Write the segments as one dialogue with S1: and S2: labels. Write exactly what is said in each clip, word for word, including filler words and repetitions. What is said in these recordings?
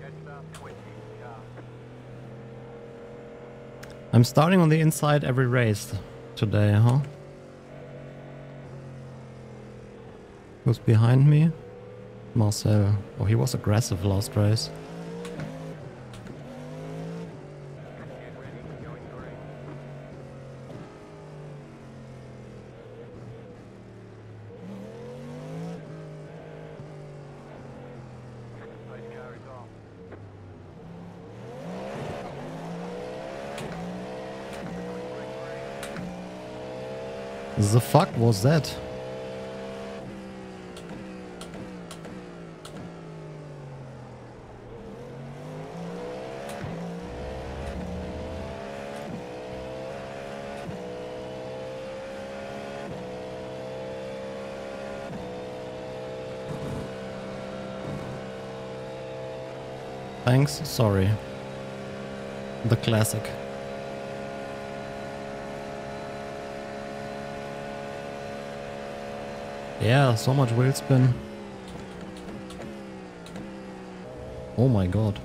S1: I'm starting on the inside every race today, huh? Who's behind me? Marcel. Oh, he was aggressive last race. The fuck was that? Thanks, sorry. The classic. Yeah, so much wheel spin. Oh my god.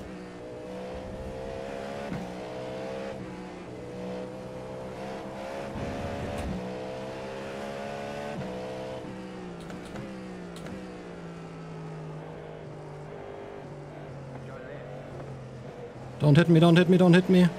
S1: Don't hit me, don't hit me, don't hit me.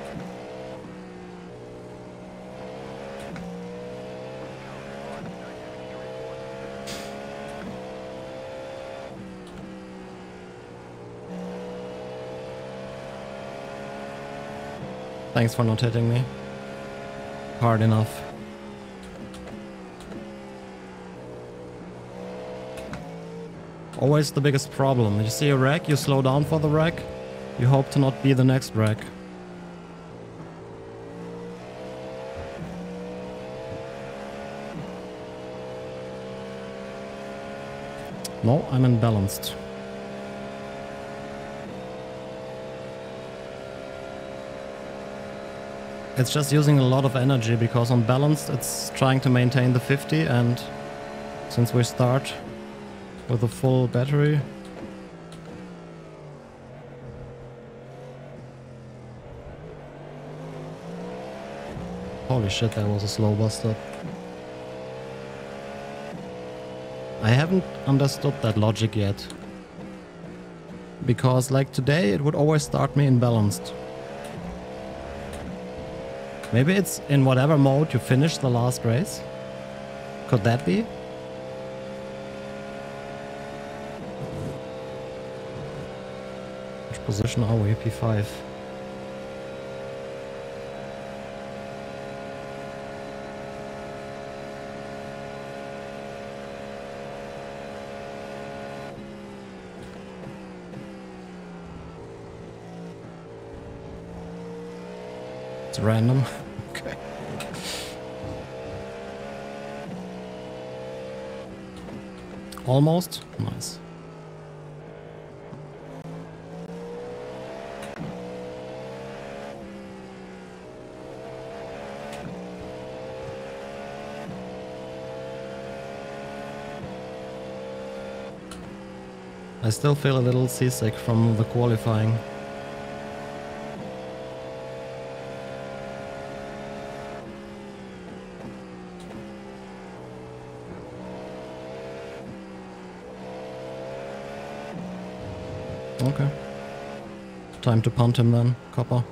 S1: Thanks for not hitting me hard enough. Always the biggest problem. You see a wreck, you slow down for the wreck. You hope to not be the next wreck. No, I'm imbalanced. It's just using a lot of energy because on balanced it's trying to maintain the fifty, and since we start with a full battery. Holy shit, that was a slow bust up. I haven't understood that logic yet. Because like today it would always start me imbalanced. Maybe it's in whatever mode you finish the last race. Could that be? Which position are we? P five. It's random. Okay. Almost? Nice. I still feel a little seasick from the qualifying. Okay. Time to punt him then, Copper.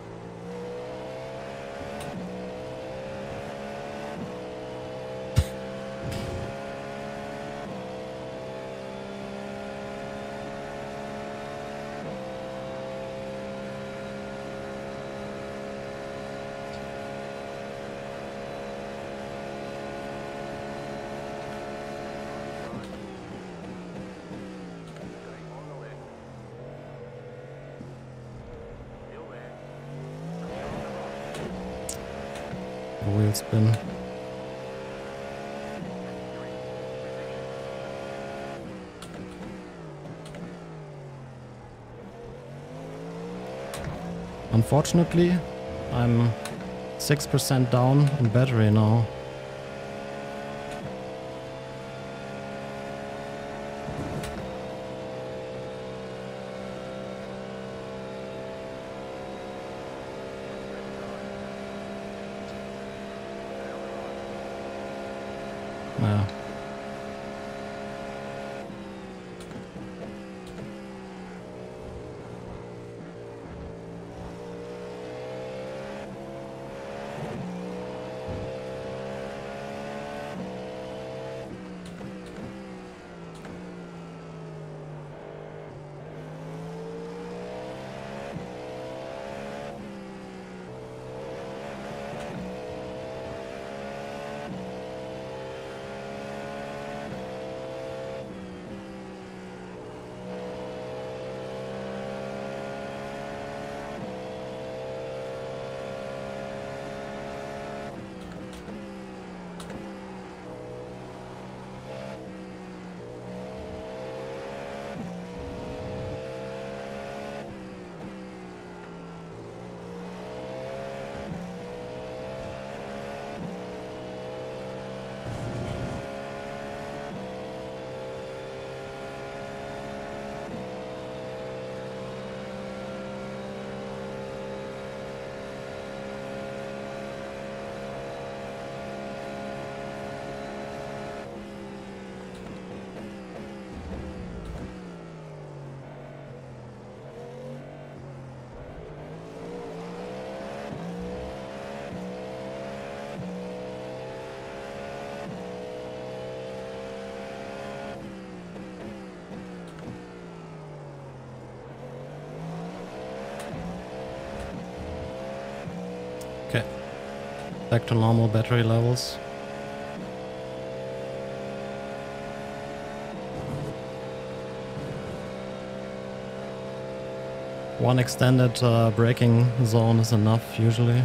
S1: Wheel spin. Unfortunately, I'm six percent down in battery now. back to normal battery levels. One extended uh, braking zone is enough usually.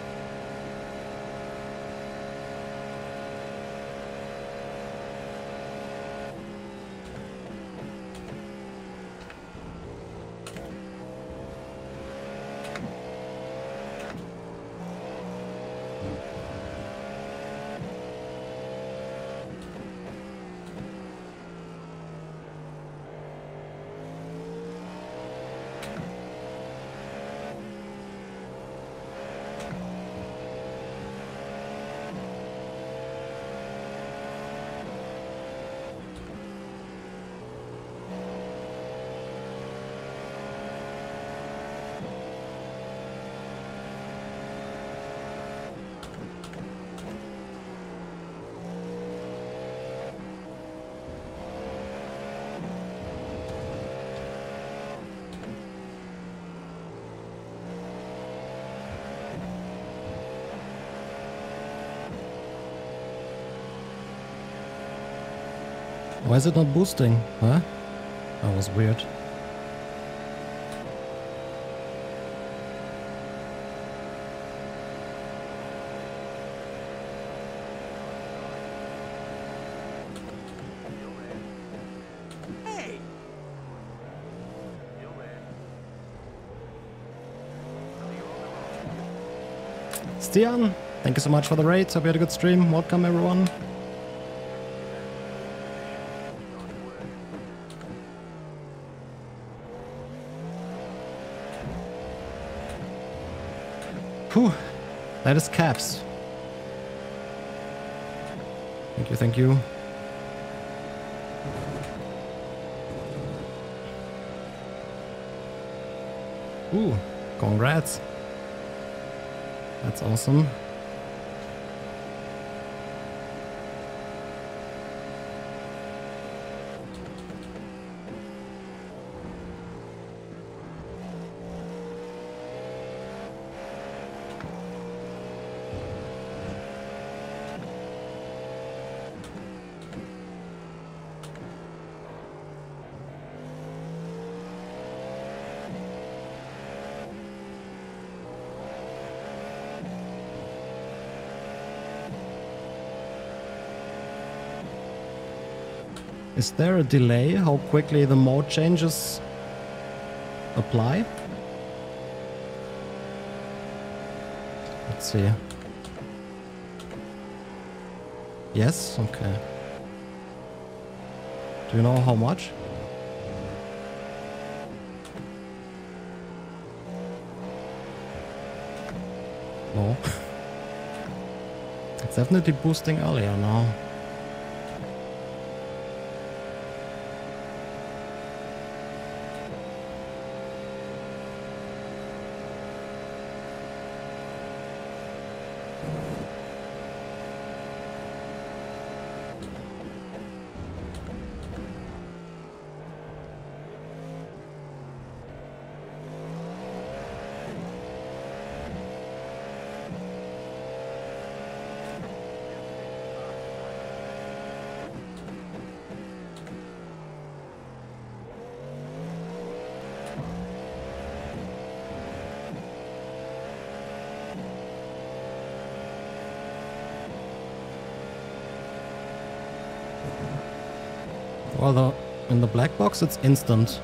S1: Why is it not boosting? Huh? That was weird.
S2: Hey!
S1: Stian, thank you so much for the raid. Hope you had a good stream. Welcome everyone. Whew, that is caps. Thank you, thank you. Ooh, congrats. That's awesome. Is there a delay how quickly the mode changes apply? Let's see. Yes? Okay. Do you know how much? No. It's definitely boosting earlier now. Well, the, in the black box it's instant.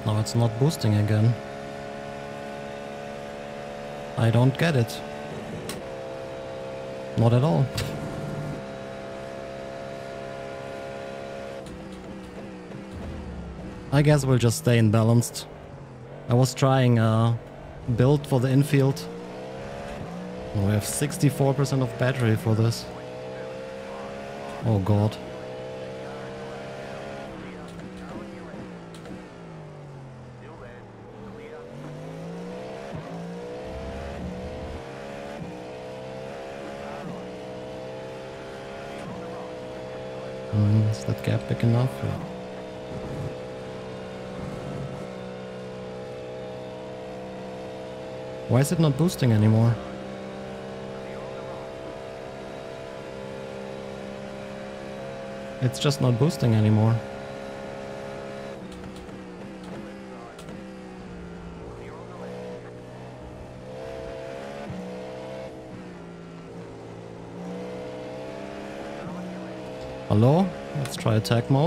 S1: Now it's not boosting again. I don't get it. Not at all. I guess we'll just stay in balanced. I was trying a build for the infield. We have sixty-four percent of battery for this. Oh god. Mm, is that gap big enough? Yeah. Why is it not boosting anymore? It's just not boosting anymore. Hello? Let's try attack mode.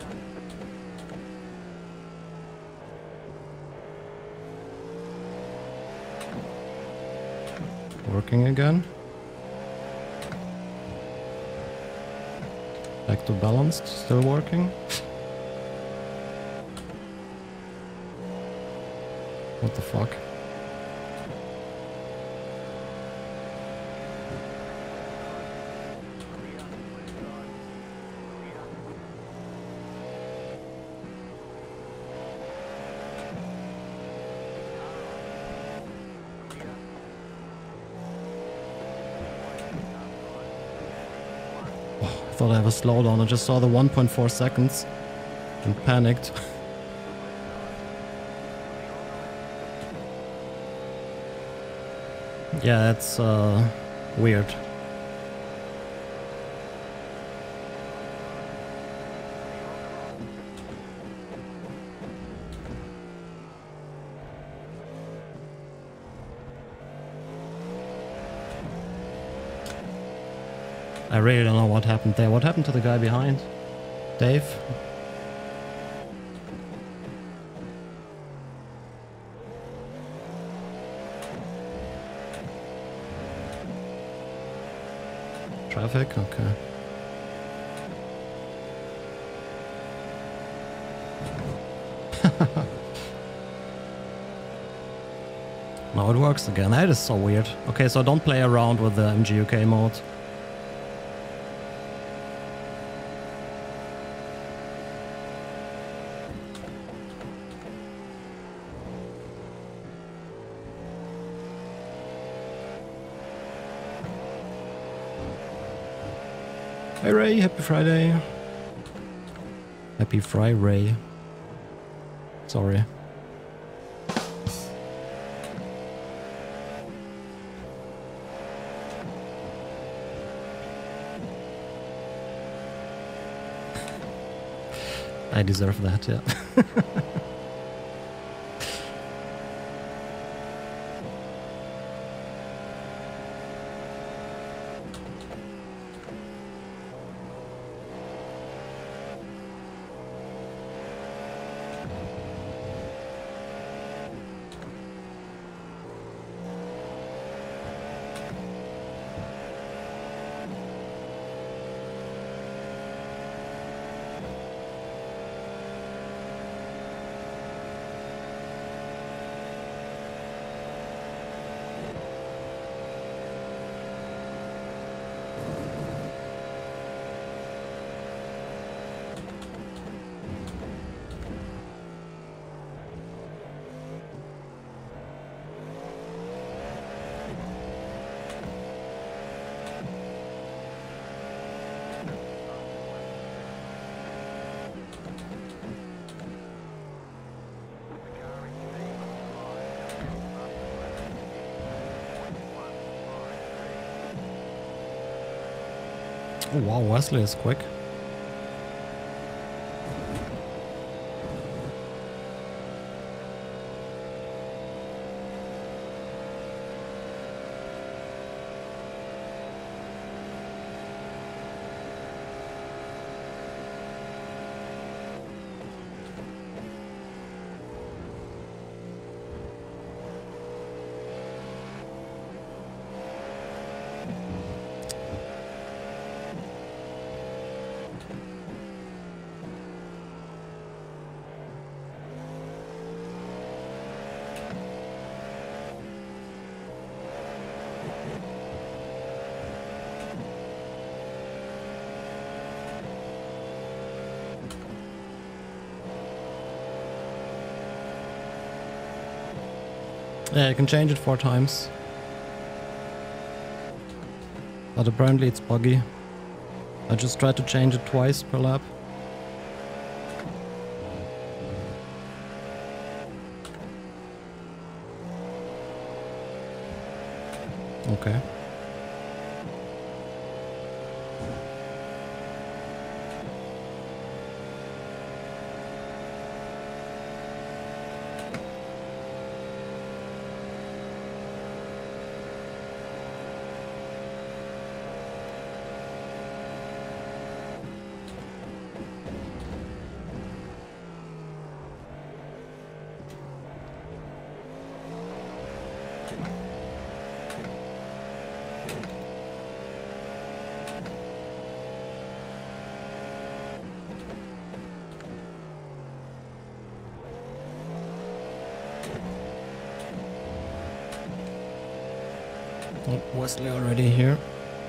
S1: Working again. Back to balanced, still working. What the fuck? I thought I have a slowdown. I just saw the one point four seconds and panicked. Yeah, it's uh, weird. I really don't know what happened there. What happened to the guy behind? Dave? Traffic? Okay. Now it works again. That is so weird. Okay, so don't play around with the M G U K mode. Hey Ray, happy Friday. Happy Friday. Sorry. I deserve that, yeah. Oh wow, Wesley is quick. Yeah, you can change it four times. But apparently it's buggy. I just tried to change it twice per lap. Okay. Oh, Wesley already here.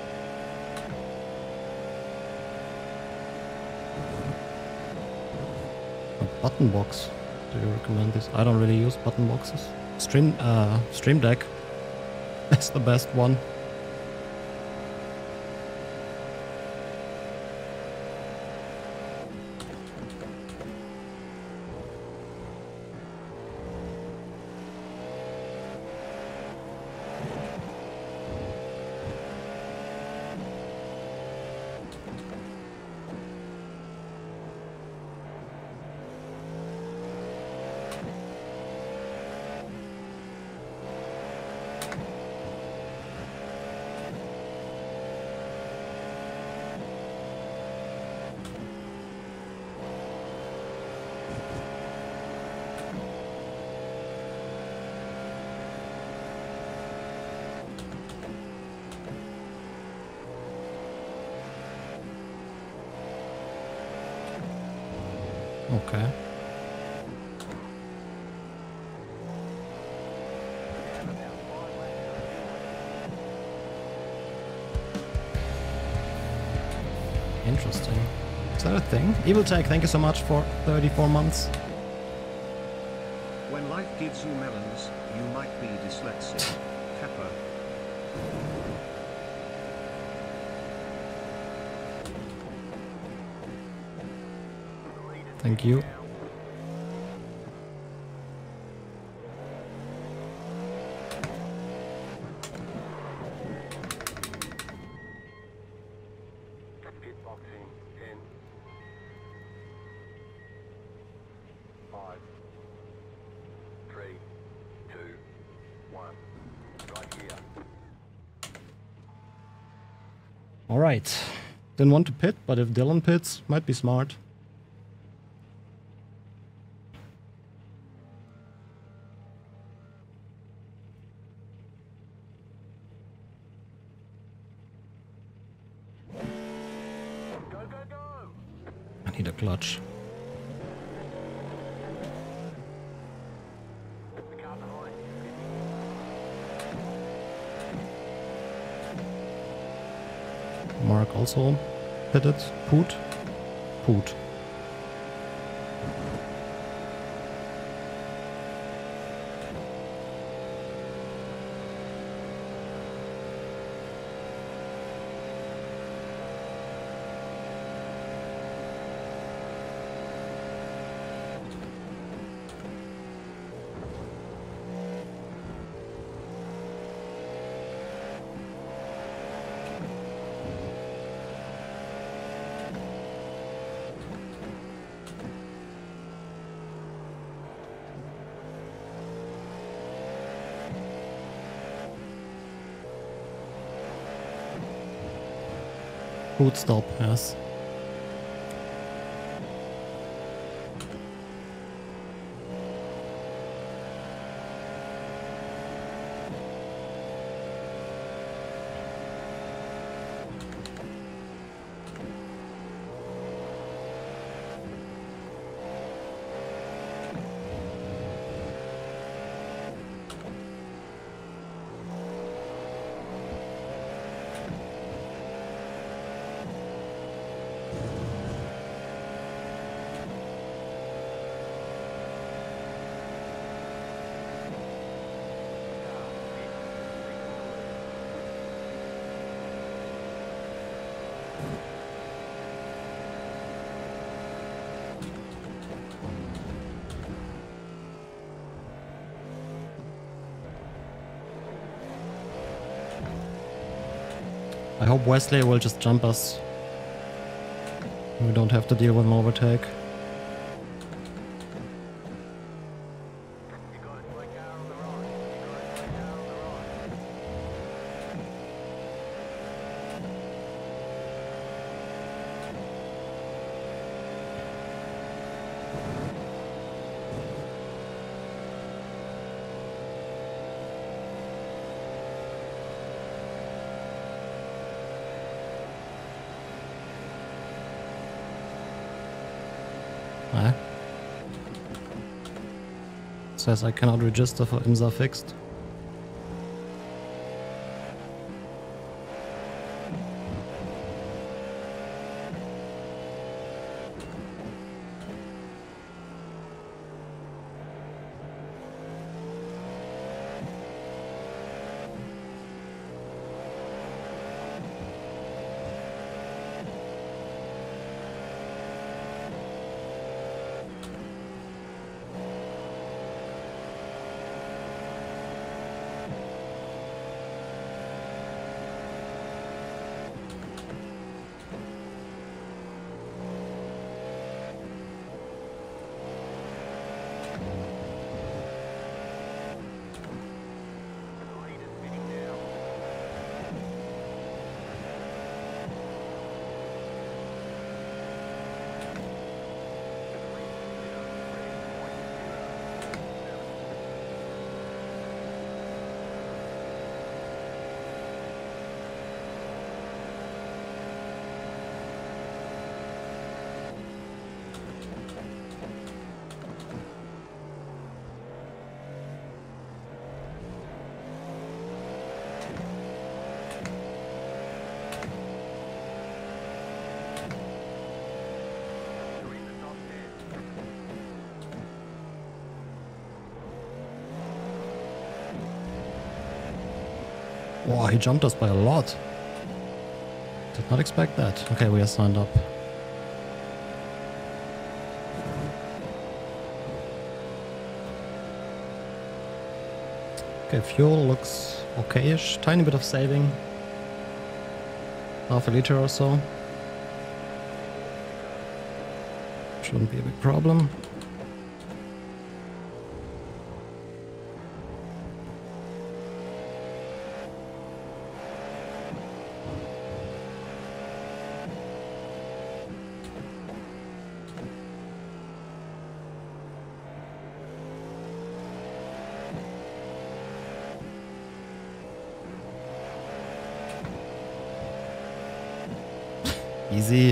S1: A button box. Do you recommend this? I don't really use button boxes. Stream uh Stream Deck is the best one. Okay. Interesting. Is that a thing? Evil Tech, thank you so much for thirty-four months.
S3: When life gives you melons, you might be dyslexic. Kappa.
S1: Thank you. Alright. Didn't want to pit, but if Dylan pits, might be smart.
S2: Go, go, go!
S1: I need a clutch.
S2: The car behind.
S1: Mark also pitted. Poot. Poot. Boot stop, yes. hope Wesley will just jump us. We don't have to deal with an overtake.
S2: You got a quick car on the right. You got a quick car on the right.
S1: Ah. Says I cannot register for IMSA fixed. Wow, he jumped us by a lot. Did not expect that. Okay, we are signed up. Okay, fuel looks okay-ish. Tiny bit of saving. Half a liter or so. Shouldn't be a big problem. Easy.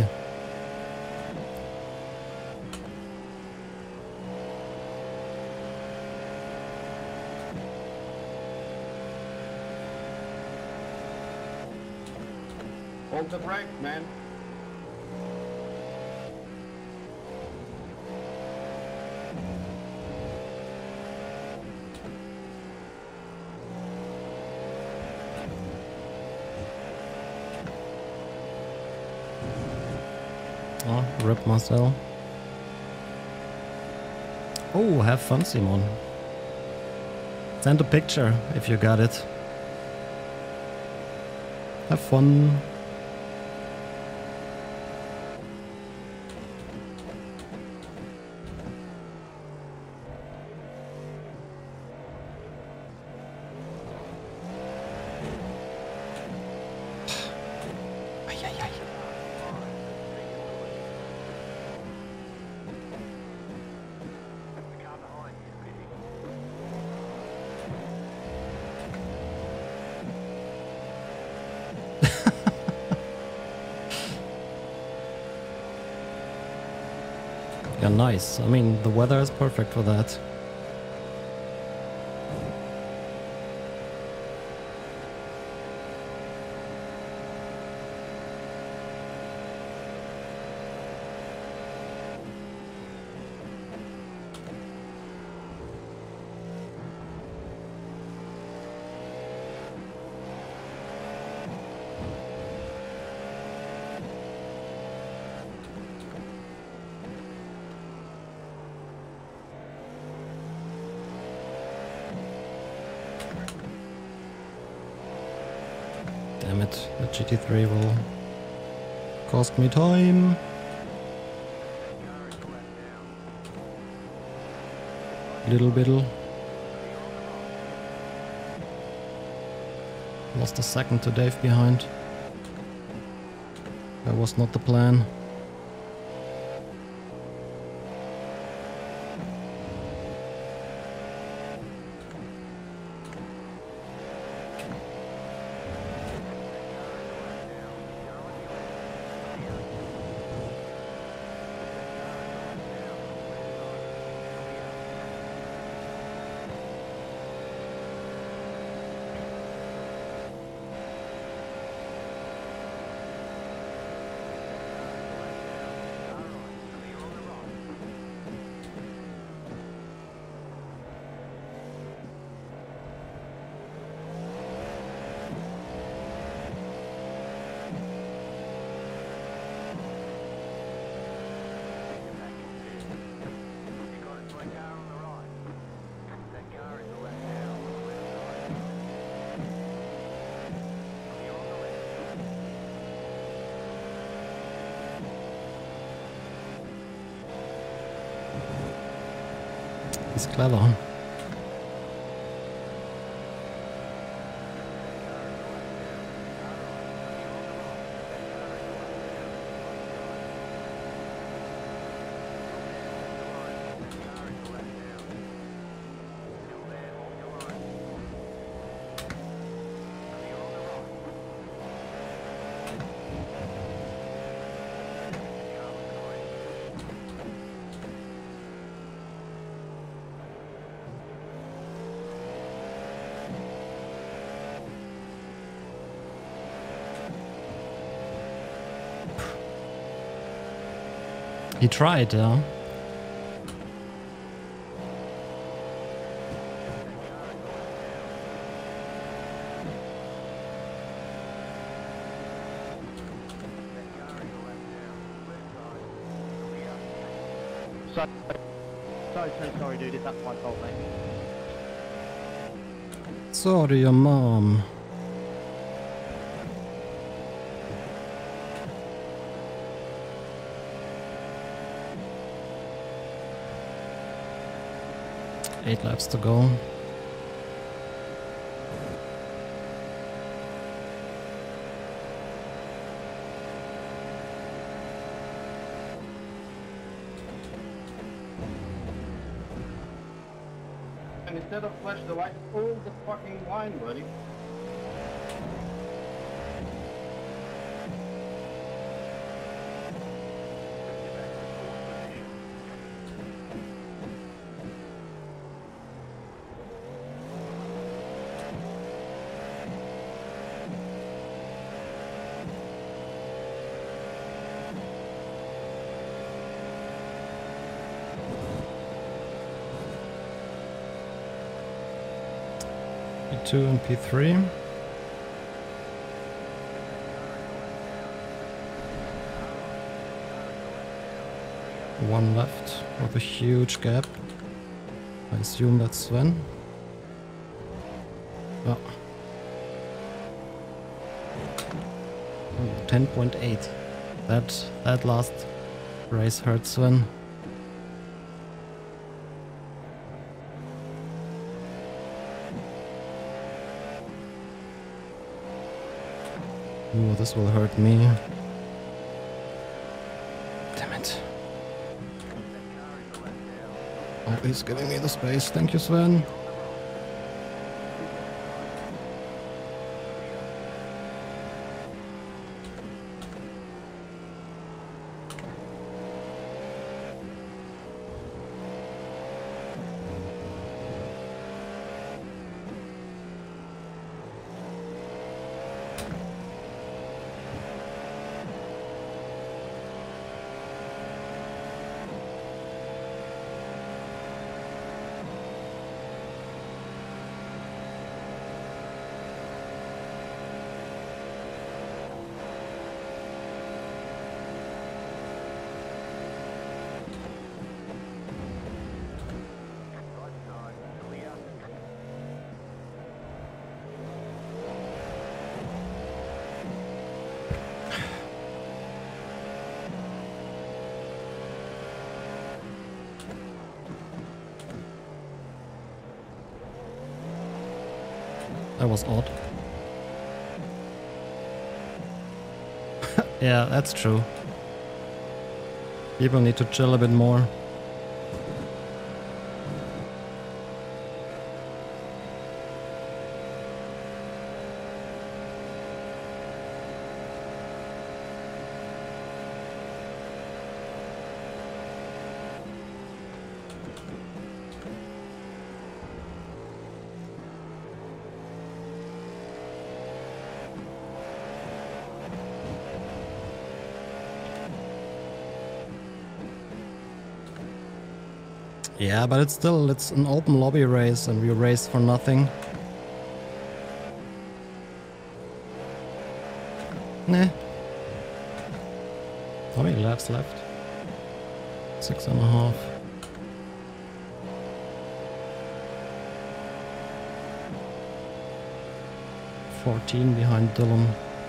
S4: Hold the brake, man.
S1: Oh, rip Marcel. Oh, have fun, Simon. Send a picture if you got it. Have fun. Ay, ay, ay.
S2: The car behind you is pitting.
S1: Yeah, nice. I mean, the weather is perfect for that. Damn it, the G T three will cost me time. Little biddle. Lost a second to Dave behind. That was not the plan. He's clever. He tried, yeah.
S5: So, so, so sorry, dude. That's my fault, mate.
S1: Sorry, your mom. Eight laps to go.
S4: And instead of flash the light, pull the fucking line, buddy.
S1: P two and P three. One left with a huge gap. I assume that's Sven. Oh. ten point eight. That that last race hurt Sven. Ooh, this will hurt me. Damn it. Oh, he's giving me the space. Thank you, Sven. That was odd. Yeah, that's true. People need to chill a bit more. Yeah, but it's still, it's an open lobby race and we race for nothing. Nah. How many laps left? Six and a half. Fourteen behind Dylan.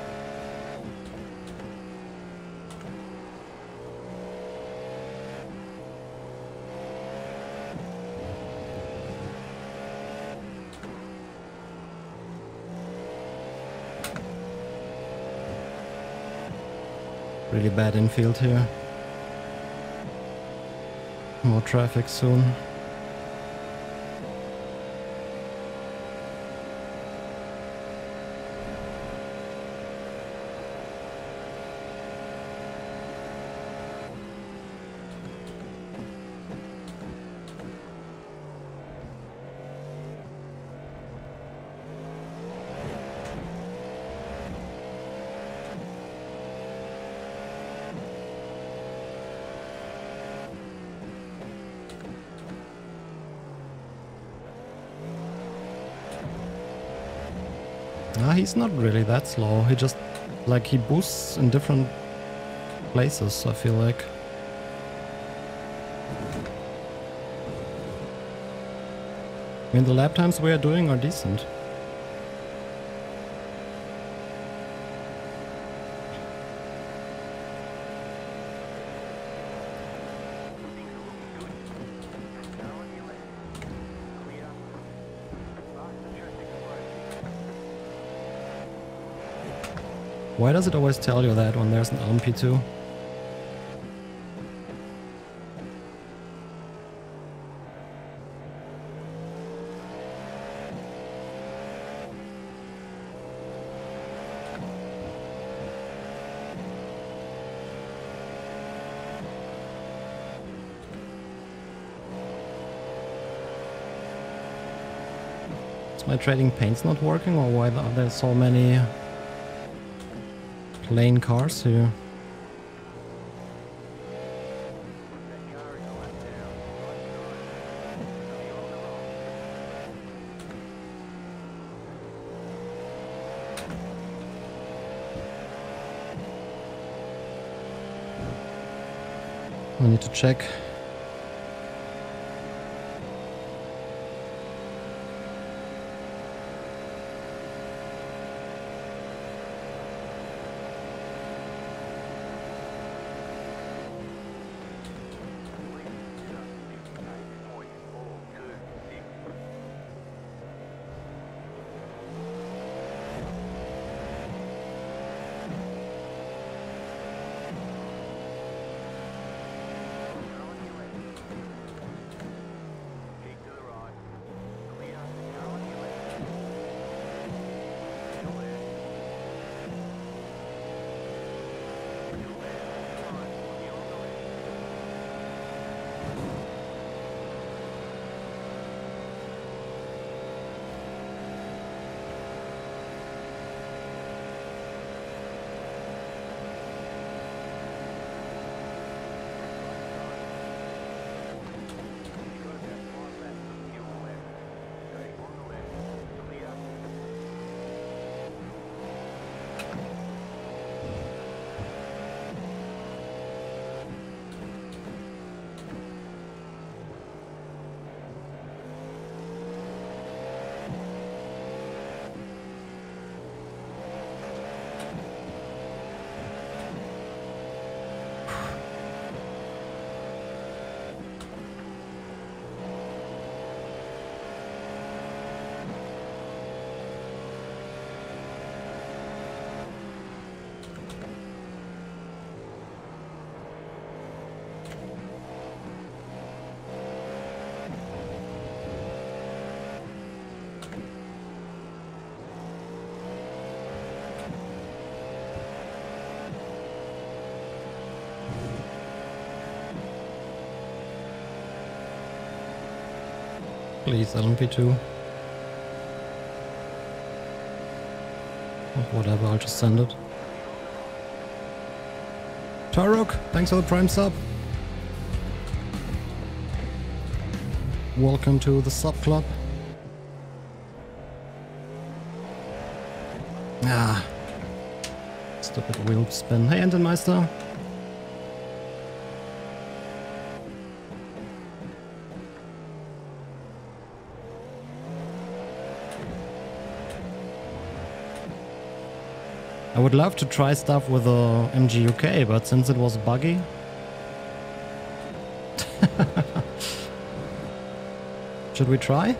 S1: Really bad infield here. More traffic soon. Ah, he's not really that slow. He just, like, he boosts in different places, I feel like. I mean, the lap times we are doing are decent. Why does it always tell you that when there's an L M P two? Is my trading paints not working, or why are there so many plain cars here? I need to check. Please, L M P two. Oh, whatever, I'll just send it. Tarok, thanks for the Prime sub. Welcome to the sub club. Ah. Stupid wheel spin. Hey, Entenmeister. I would love to try stuff with the M G U K, but since it was buggy... Should we try?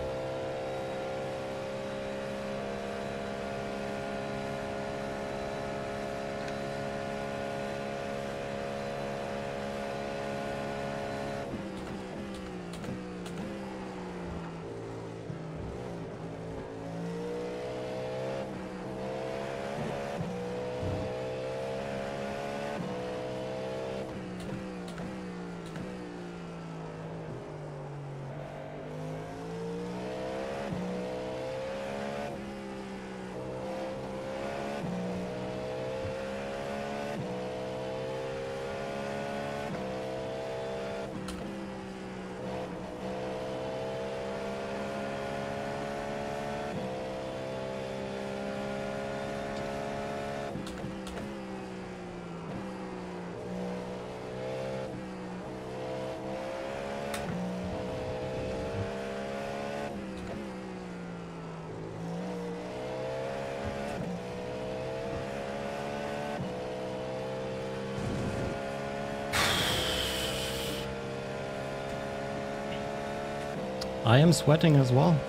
S1: I am sweating as well.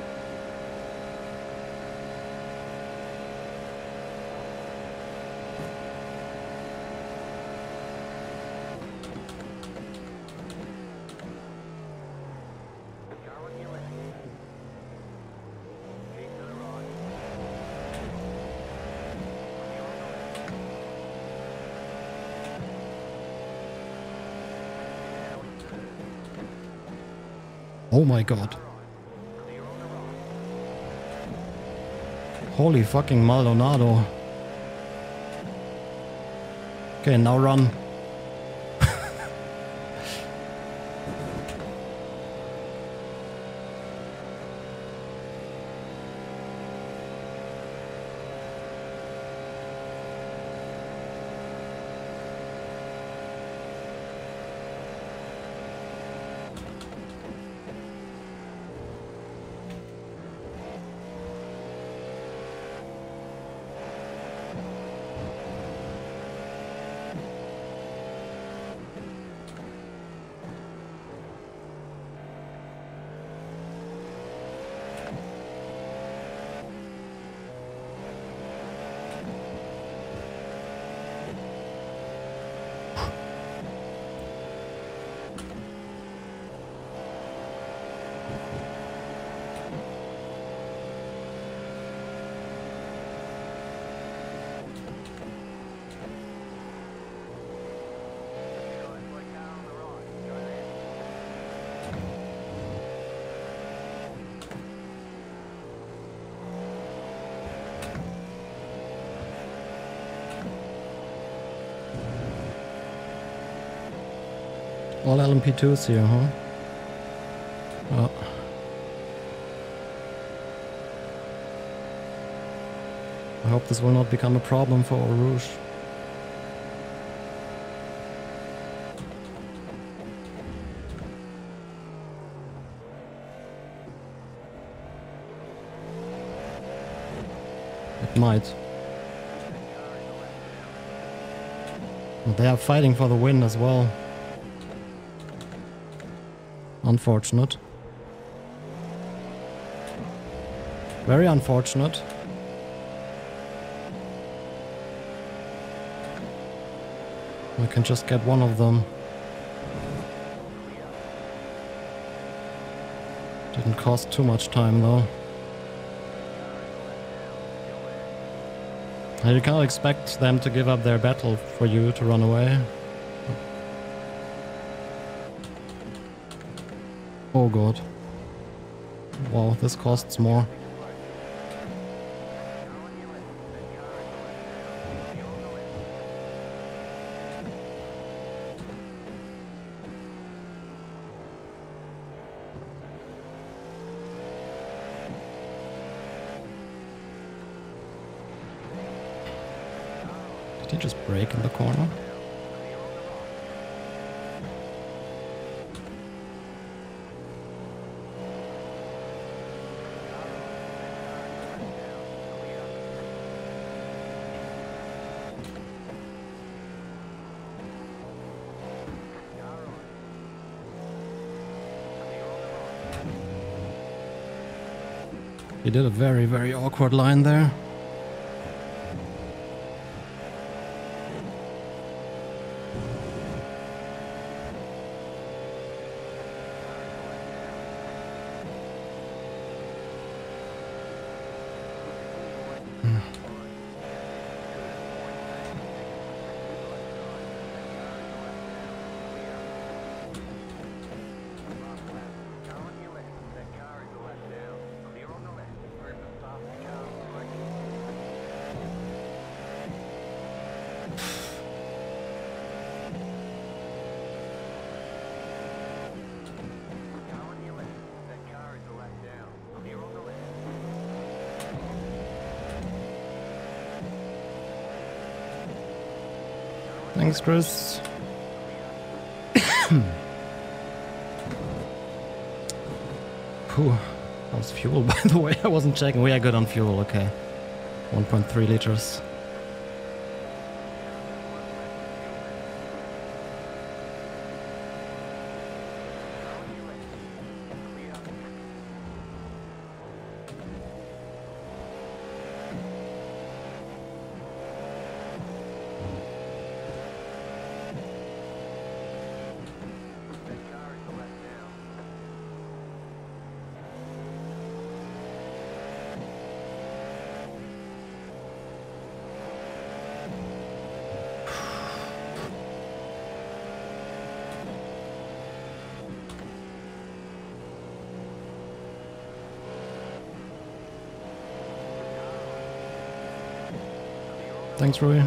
S1: Oh my god. Holy fucking Maldonado. Okay, now run. All L M P twos here, huh? Oh. I hope this will not become a problem for Eau Rouge. It might. And they are fighting for the win as well. Unfortunate. Very unfortunate. We can just get one of them. Didn't cost too much time though. And you can't expect them to give up their battle for you to run away. Oh god. Wow, this costs more. Did he just brake in the corner? He did a very, very awkward line there. Thanks, Chris. Phew. How's fuel, by the way? I wasn't checking. We are good on fuel, okay. one point three liters. Thanks, Rui.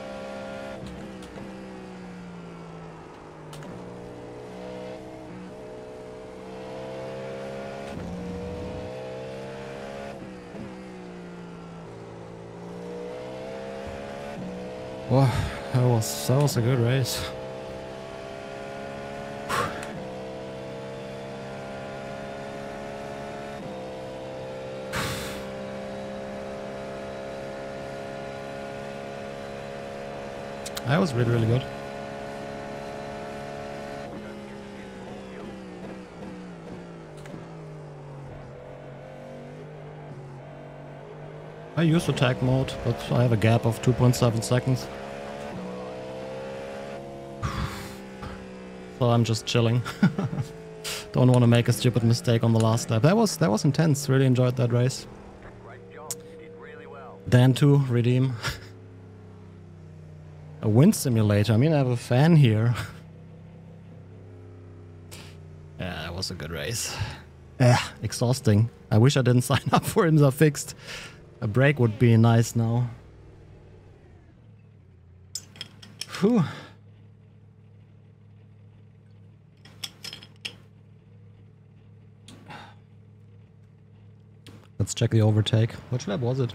S1: Wow, that was that was a good race. That was really, really good. I use attack mode, but I have a gap of two point seven seconds. So I'm just chilling. Don't want to make a stupid mistake on the last lap. That was that was intense. Really enjoyed that race. Dan two, redeem. A wind simulator. I mean, I have a fan here. Yeah, that was a good race. Yeah, exhausting. I wish I didn't sign up for IMSA Fixed. A break would be nice now. Whew. Let's check the overtake. Which lap was it?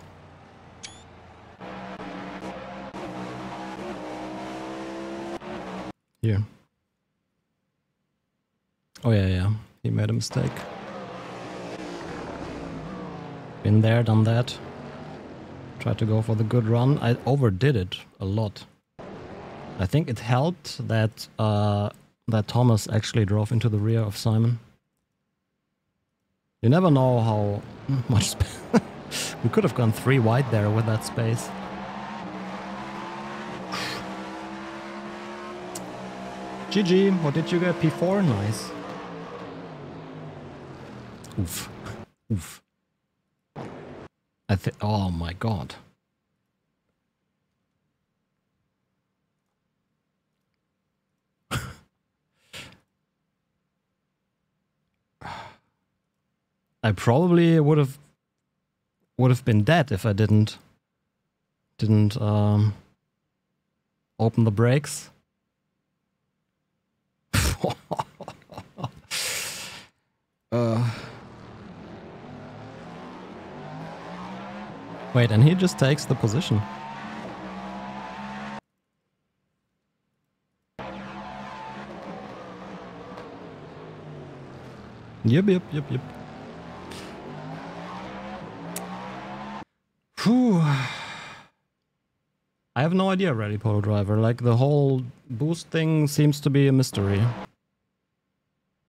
S1: Here. Oh yeah, yeah. He made a mistake. Been there, done that. Tried to go for the good run. I overdid it a lot. I think it helped that uh, that Thomas actually drove into the rear of Simon. You never know how much space. We could have gone three wide there with that space. G G, what did you get? P four? Nice. Oof. Oof. I think. Oh my god. I probably would have would have been dead if I didn't didn't um, open the brakes. uh. Wait, and he just takes the position. Yep, yep, yep, yep. Whew. I have no idea, Rally Polo Driver. Like, the whole boost thing seems to be a mystery.